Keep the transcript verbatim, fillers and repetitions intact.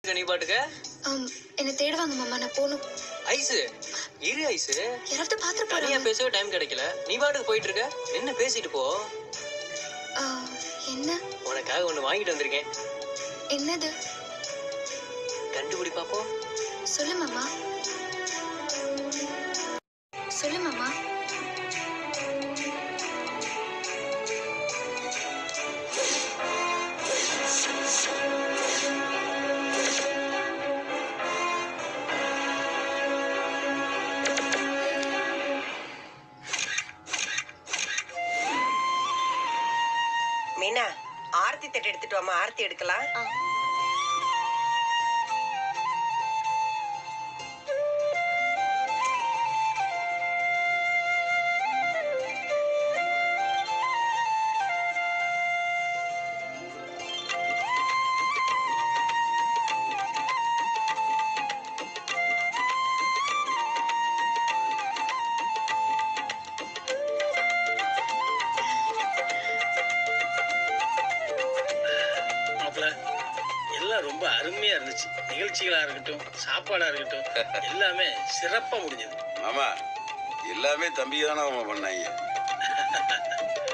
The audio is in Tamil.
இருக்க நீ பாட்டுக்க? என்ன தேடுவாங்க மாமா, நான் போணும். ஐஸ் இரு ஐஸ். யாராவது பாத்துட்டு போறாங்க. தனியா பேசவே டைம் கிடைக்கல. நீ பாட்டுக்கு போயிட்டு இருக்க. என்ன பேசிட்டு போ. என்ன? உனக்காக ஒண்ணு வாங்கிட்டு வந்திருக்கேன். என்னது? கண்டுபிடி பாப்போம். சொல்லு மாமா. சொல்லு மாமா. மீனா, ஆர்த்தி தட்டு எடுத்துட்டு வாமா, ஆர்த்தி எடுக்கலாம். எல்லாம் ரொம்ப அருமையா இருந்துச்சு. நிகழ்ச்சிகளா இருக்கட்டும், சாப்பாடா இருக்கட்டும், எல்லாமே சிறப்பா முடிஞ்சது. மாமா எல்லாமே தம்பி தானே பண்ணாங்க.